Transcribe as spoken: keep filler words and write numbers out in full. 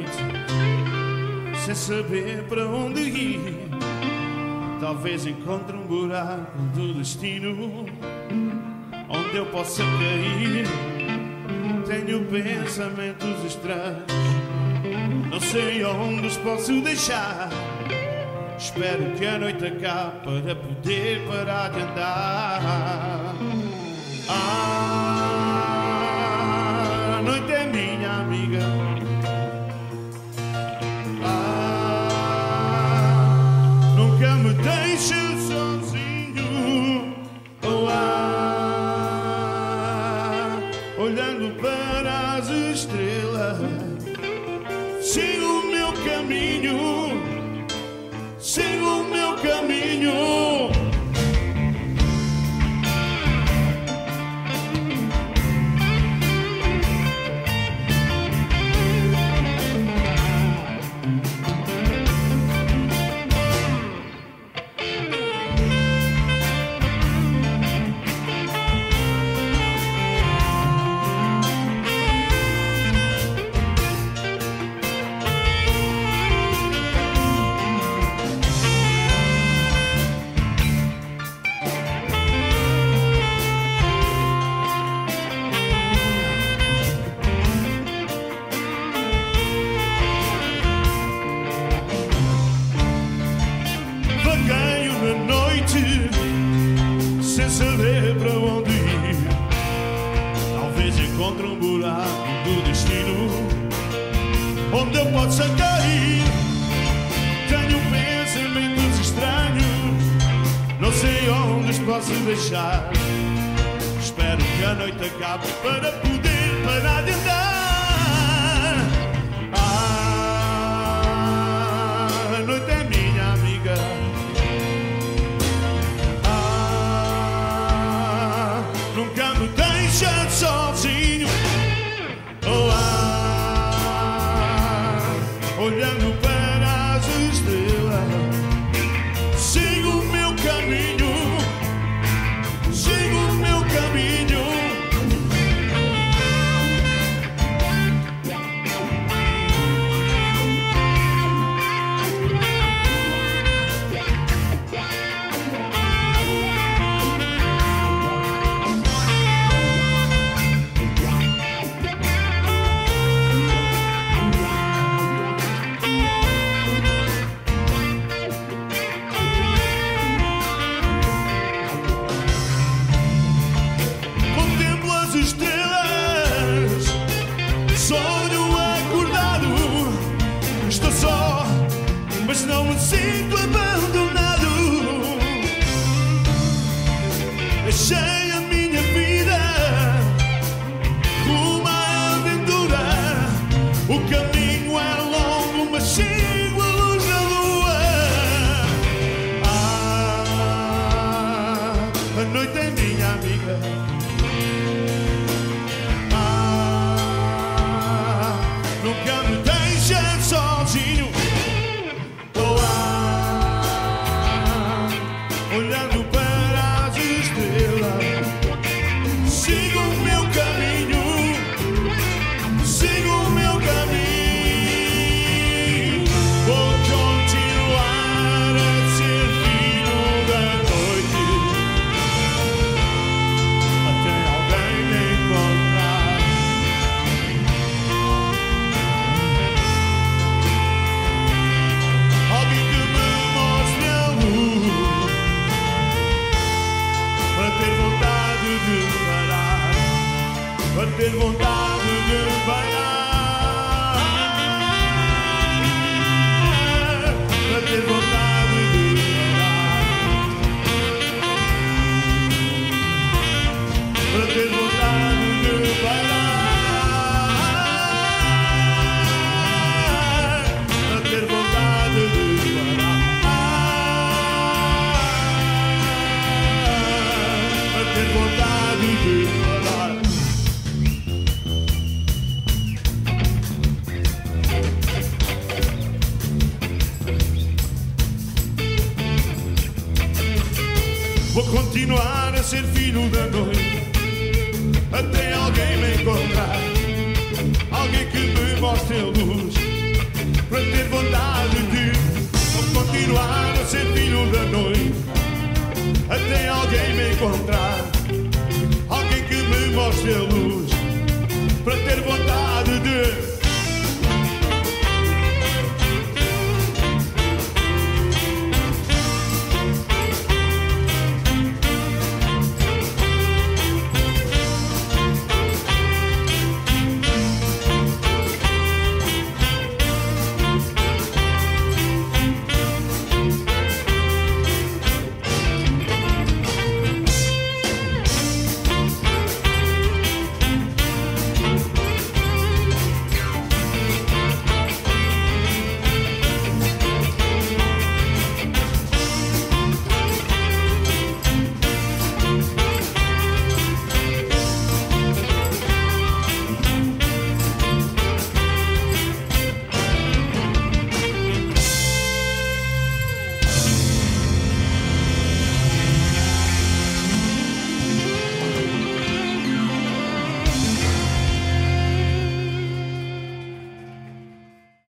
noite, sem saber para onde ir. Talvez encontre um buraco do destino onde eu possa cair. Tenho pensamentos estranhos, não sei onde os posso deixar. Espero que a noite acabe para poder parar de andar. Ah, a noite é minha amiga. Ah, nunca me deixe sozinho. Oh, ah, olhando para as estrelas, sigo o meu caminho. Sigo o meu caminho. Sem saber para onde ir, talvez encontre um buraco do destino onde eu possa cair. Tenho pensamentos estranhos, não sei onde os posso deixar. Espero que a noite acabe para poder parar de andar. Ah, a noite é minha amiga. Nunca me deixa sozinho. Oh, ah, olhando para as estrelas, sigo o meu caminho. Sigo o meu caminho. Sonho acordado, estou só, mas não me sinto abandonado. Deixei a minha vida rumo à aventura. O caminho é longo, mas sigo a luz da lua. Ah, a noite é minha amiga. Nunca me deixa sozinho. Oh, ah, olhando para as estrelas, sigo o meu caminho. Sigo o meu caminho. Vou continuar a ser filho da noite até alguém me encontrar. Para ter vontade de parar, para ter vontade de parar, para ter vontade de parar, para ter vontade de parar, para ter vontade de parar. Vou continuar a ser filho da noite até alguém me encontrar, alguém que me mostre a luz em alguém me encontrar, alguém que me mostre a luz, para ter vontade